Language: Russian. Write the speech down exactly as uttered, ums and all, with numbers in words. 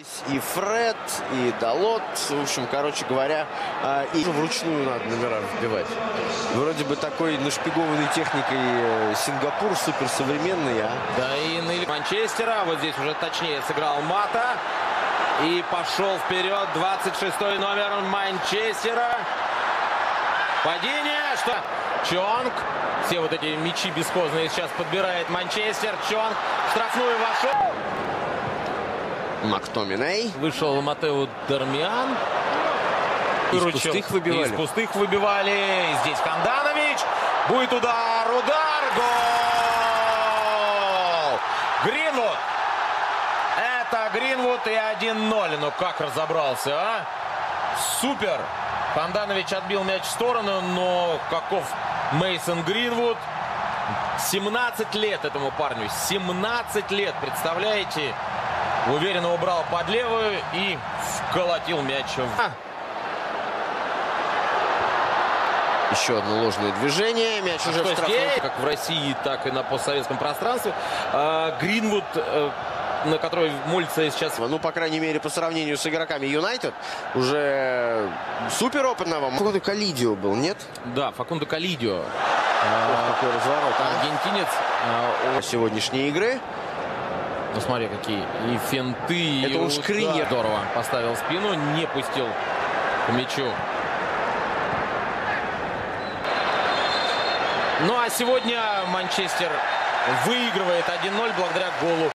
И Фред, и Далот, в общем, короче говоря, и вручную надо номера вбивать. Вроде бы такой нашпигованной техникой Сингапур, суперсовременный, а? Да, и на Манчестера, вот здесь уже точнее сыграл Мата. И пошел вперед двадцать шестой номер Манчестера. Падение, что? Чонг. Все вот эти мячи бесхозные сейчас подбирает Манчестер. Чонг в штрафную вошел. Мактоминей. Вышел Матео Дармиан. Из пустых выбивали. Из пустых выбивали. И здесь Ханданович. Будет удар. Удар. Гол! Гринвуд. Это Гринвуд и один ноль. Ну как разобрался, а? Супер. Ханданович отбил мяч в сторону, но каков Мейсон Гринвуд. семнадцать лет этому парню. семнадцать лет, представляете? Уверенно убрал под левую и вколотил мяч в... Еще одно ложное движение. Мяч а уже в штрафной. Как в России, так и на постсоветском пространстве. А, Гринвуд, а, на который молится сейчас... Ну, по крайней мере, по сравнению с игроками Юнайтед, уже супер опытного. Факундо Калидио был, нет? Да, Факундо Калидио. А, какой разворот. Аргентинец. А, сегодняшней игры. Ну, смотри, какие и финты. Это уж Шкриньер. Здорово. Поставил спину, не пустил к мячу. Ну, а сегодня Манчестер выигрывает один ноль благодаря голу